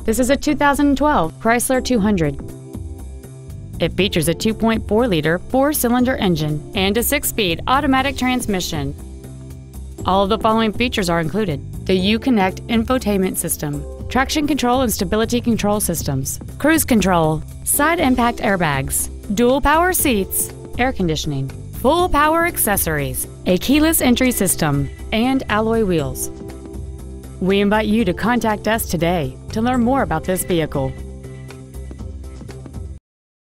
This is a 2012 Chrysler 200. It features a 2.4-liter four-cylinder engine and a 6-speed automatic transmission. All of the following features are included: the Uconnect infotainment system, traction control and stability control systems, cruise control, side impact airbags, dual power seats, air conditioning, full power accessories, a keyless entry system, and alloy wheels. We invite you to contact us today to learn more about this vehicle.